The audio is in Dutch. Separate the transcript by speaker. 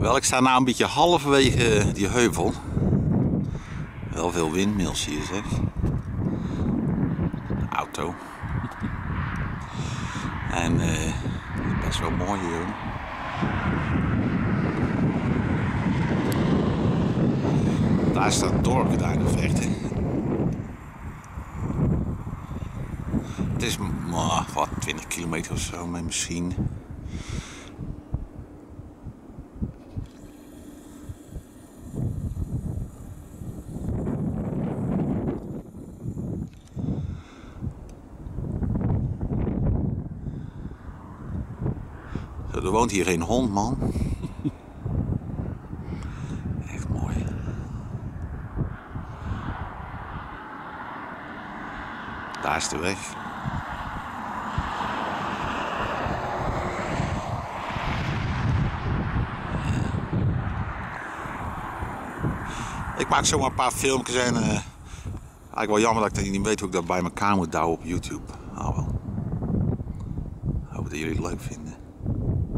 Speaker 1: Wel, ik sta nou een beetje halverwege die heuvel. Wel veel windmills hier, zeg. Auto. En best wel mooi hier, hoor. Daar staat het dorp, daar in de verte. Het is wat 20 kilometer of zo met misschien. Er woont hier geen hond, man. Echt mooi. Daar is de weg. Ik maak zomaar een paar filmpjes en eigenlijk wel jammer dat ik niet weet hoe ik dat bij elkaar moet douwen op YouTube. Oh wel. Hoop dat jullie het leuk vinden.